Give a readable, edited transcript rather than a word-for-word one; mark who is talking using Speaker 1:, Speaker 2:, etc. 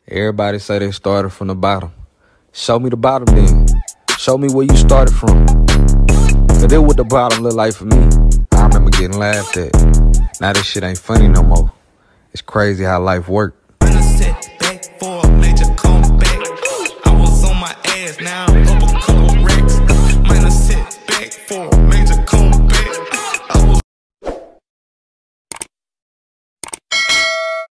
Speaker 1: Everybody say they started from the bottom. Show me the bottom then. Show me where you started from. Cause this what the bottom look like for me. I remember getting laughed at. Now this shit ain't funny no more. It's crazy how life work.